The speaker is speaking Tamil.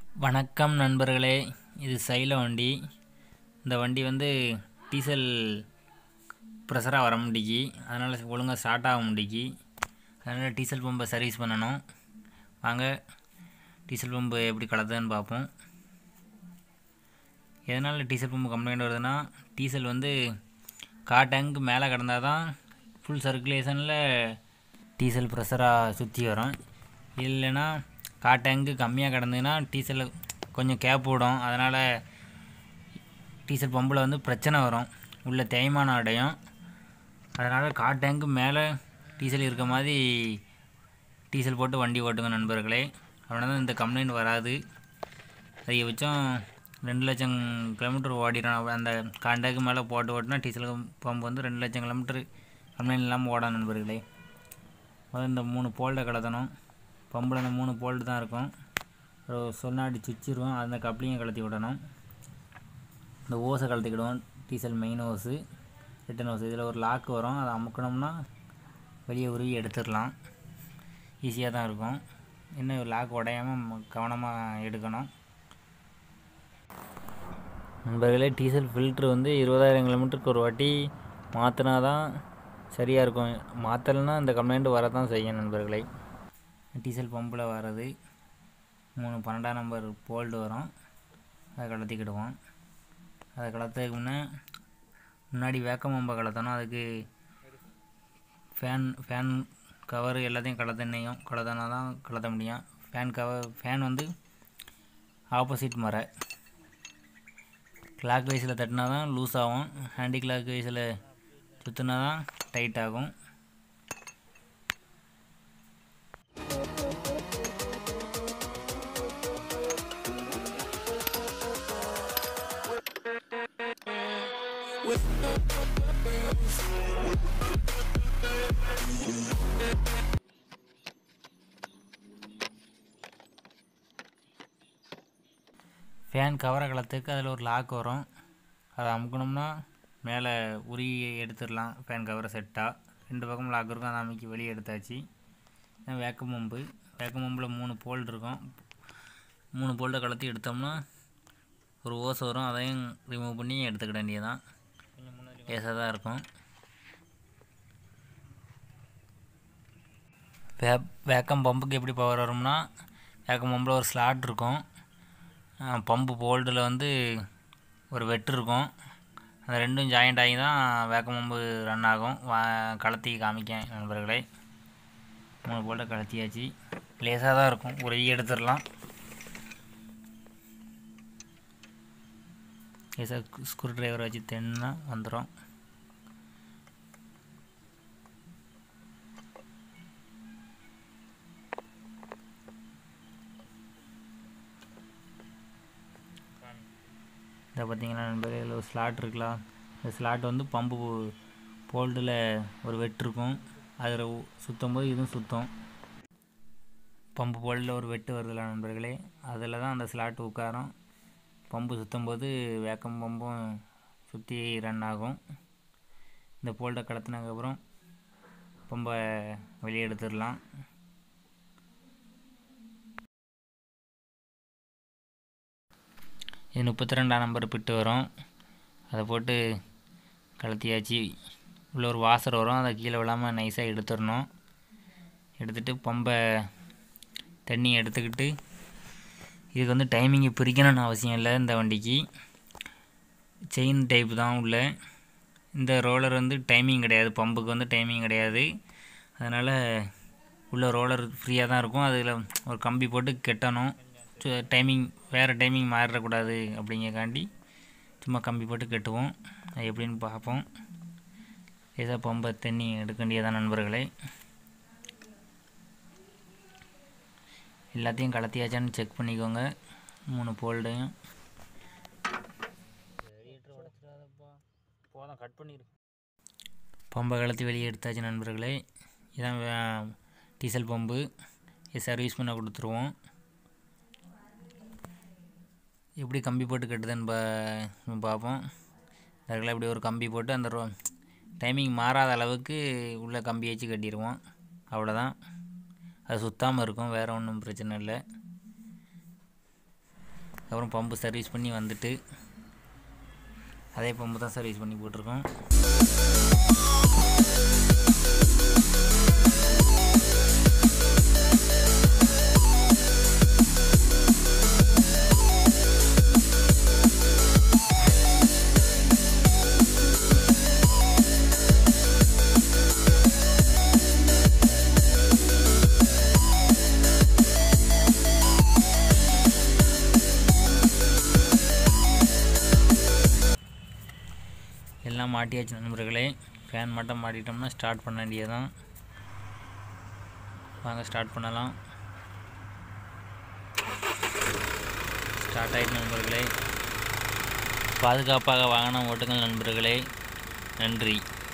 வணக்கம் நண்பர்களே, இது xylo வண்டி. இந்த வண்டி வந்து டீசல் ப்ரெஷராக வர முடிக்கி, அதனால் ஒழுங்காக ஸ்டார்ட் ஆக முடிக்கி. அதனால் டீசல் பம்பை சர்வீஸ் பண்ணணும். வாங்க டீசல் பம்பு எப்படி கலத்துன்னு பார்ப்போம். எதனால் டீசல் பம்பு கம்ப்ளைண்ட் வருதுன்னா, டீசல் வந்து டேங்க்கு மேலே கிடந்தால் தான் ஃபுல் சர்க்குலேஷனில் டீசல் ப்ரெஷராக சுற்றி வரும். இல்லைன்னா டேங்க்கு கம்மியாக கிடந்ததுன்னா டீசல் கொஞ்சம் கேப் விடும். அதனால் டீசல் பம்பில் வந்து பிரச்சனை வரும், உள்ள தேய்மானம் அடையும். அதனால் டேங்க்கு மேலே டீசல் இருக்க மாதிரி டீசல் போட்டு வண்டி ஓட்டுங்க நண்பர்களே. அப்படின்னா தான் இந்த கம்ப்ளைண்ட் வராது. அதிகபட்சம் 2 லட்சம் கிலோமீட்டர் ஓடிடும். அந்த டேங்க்கு மேலே போட்டு ஓட்டினா டீசல் பம்பு வந்து 2 லட்சம் கிலோமீட்டர் கம்ப்ளைண்ட் இல்லாமல் ஓடும் நண்பர்களே. முதல்ல இந்த 3 போல்ட்டை கலத்தணும். பம்பில் அந்த 3 போல்ட்டு தான் இருக்கும். ஒரு சொன்னாடி சுவிட்சிருவோம், அந்த கப்ளிங்கை கலத்தி விடணும். இந்த ஓஸை கலத்திக்கிடுவோம். Diesel main hose, return hose. இதில் ஒரு லாக்கு வரும், அதை அமுக்கணும்னா வெளியே உருவி எடுத்துடலாம். ஈஸியாக தான் இருக்கும். இன்னும் லாக் உடையாமல் கவனமாக எடுக்கணும் நண்பர்களே. டீசல் ஃபில்ட்ரு வந்து 20,000 கிலோமீட்டருக்கு ஒரு வாட்டி மாற்றினா தான் சரியாக இருக்கும். மாற்றலைன்னா இந்த கம்ப்ளைண்ட்டு வரதான் செய்யும் நண்பர்களே. டீசல் பம்பில் வர்றது 3 12ஆம் நம்பர் போல்டு வரும், அதை கலத்திக்கிடுவோம். அதை கலத்துறதுக்கு முன்னாடி வேக்கம் பம்பை கலத்தணும். அதுக்கு ஃபேன் கவர் எல்லாத்தையும் கலத்தினா தான் கலத்த முடியும். ஃபேன் வந்து ஆப்போசிட் மர கிளாக் வைஸில் தட்டினா தான் லூஸ் ஆகும். ஹேண்டி கிளாக் வைஸில் சுற்றினா தான் டைட் ஆகும். ஃபேன் கவரை கலத்துக்கு அதில் ஒரு லாக் வரும், அதை அமுக்கணும்னா மேலே உருவி எடுத்துடலாம். ஃபேன் கவரை செட்டாக 2 பக்கம் லாக் இருக்கும், அதை அமைக்கி வெளியே எடுத்தாச்சு. வேக்கம் பம்பில் 3 போல்ட் இருக்கும். 3 போல்ட்டை கலத்தி எடுத்தோம்னா ஒரு ஓஸ் வரும், அதையும் ரிமூவ் பண்ணி எடுத்துக்கிட வேண்டியதான். லேசாக தான் இருக்கும். வேக்கம் பம்புக்கு எப்படி பவர் வரும்னா, வேக்கம் பம்பில் ஒரு ஸ்லாட் இருக்கும். பம்பு போல்டில் வந்து ஒரு வெட்டு இருக்கும். அந்த ரெண்டும் ஜாயிண்ட் ஆகி தான் வேக்கம் பம்பு ரன் ஆகும். கலத்தி காமிக்க நண்பர்களே. 3 போல்ட்டை கலத்தியாச்சு. லேசாக தான் இருக்கும், உருவி எடுத்துடலாம். லேசாக ஸ்க்ரூ ட்ரைவர் வச்சு தென்னா வந்துடும். இதை பார்த்தீங்கன்னா நண்பர்களே, இதில் ஒரு ஸ்லாட் இருக்கலாம். இந்த ஸ்லாட் வந்து பம்பு போல்டில் ஒரு வெட்டு இருக்கும், அதில் சுற்றும் போது இதுவும் சுற்றும். பம்பு போல்டில் ஒரு வெட்டு வருதில்ல நண்பர்களே, அதில் தான் அந்த ஸ்லாட் உட்காரும். பம்பு சுற்றும் போது வேக்கம் பம்பும் சுற்றி ரன் ஆகும். இந்த போல்ட்டை கலத்தினதுக்கப்புறம் பம்பை வெளியே எடுத்துடலாம். இது 32ஆம் நம்பர் பிட்டு வரும், அதை போட்டு கலத்தியாச்சு. உள்ள ஒரு வாசர் வரும், அதை கீழே விழாமல் நைஸாக எடுத்துடணும். எடுத்துகிட்டு பம்பை தண்ணி எடுத்துக்கிட்டு, இதுக்கு வந்து டைமிங்கை பிரிக்கணும்னு அவசியம் இல்லை. இந்த வண்டிக்கு செயின் டைப் தான் உள்ள. இந்த ரோலர் வந்து டைமிங் கிடையாது, பம்புக்கு வந்து டைமிங் கிடையாது. அதனால் உள்ள ரோலர் ஃப்ரீயாக தான் இருக்கும். அதில் ஒரு கம்பி போட்டு கெட்டணும். டைமிங் வேறு டைமிங் மாறிடக்கூடாது அப்படிங்கக்காண்டி சும்மா கம்பி போட்டு கட்டுவோம். அது எப்படின்னு பார்ப்போம். ஏதோ பம்பை தண்ணி எடுக்க வேண்டியதான் நண்பர்களே. எல்லாத்தையும் கலத்தியாச்சான்னு செக் பண்ணிக்கோங்க. 3 போல்டையும் கட் பண்ணிடு. பம்பை கலத்தி வெளியே எடுத்தாச்சு நண்பர்களே. இதான் டீசல் பம்பு. இது சர்வீஸ் பண்ண கொடுத்துருவோம். எப்படி கம்பி போட்டு கட்டுதுன்னு பார்ப்போம். அதுக்கெல்லாம் இப்படி ஒரு கம்பி போட்டு அந்த டைமிங் மாறாத அளவுக்கு உள்ள கம்பி வச்சு கட்டிடுவோம். அவ்வளோதான். அது சுத்தாமல் இருக்கும், வேறு ஒன்றும் பிரச்சனை இல்லை. அதுக்கப்புறம் பம்பு சர்வீஸ் பண்ணி வந்துட்டு அதே பம்பு தான் சர்வீஸ் பண்ணி போட்டிருக்கோம். எல்லாம் மாட்டியாச்சு நண்பர்களே. ஃபேன் மட்டும் மாட்டிட்டோம்னா ஸ்டார்ட் பண்ண வேண்டியதான். வாங்க ஸ்டார்ட் பண்ணலாம். ஸ்டார்ட் ஆகிட்டு நண்பர்களே. பாதுகாப்பாக வாகனம் ஓட்டுங்கள் நண்பர்களே. நன்றி.